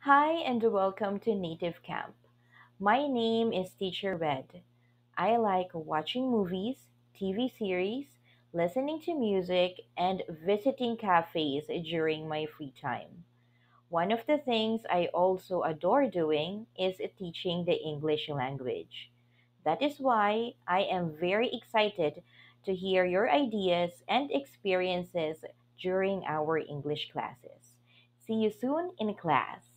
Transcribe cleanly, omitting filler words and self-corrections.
Hi and welcome to Native Camp. My name is Teacher Red. I like watching movies, TV series, listening to music, and visiting cafes during my free time. One of the things I also adore doing is teaching the English language. That is why I am very excited to hear your ideas and experiences during our English classes. See you soon in class.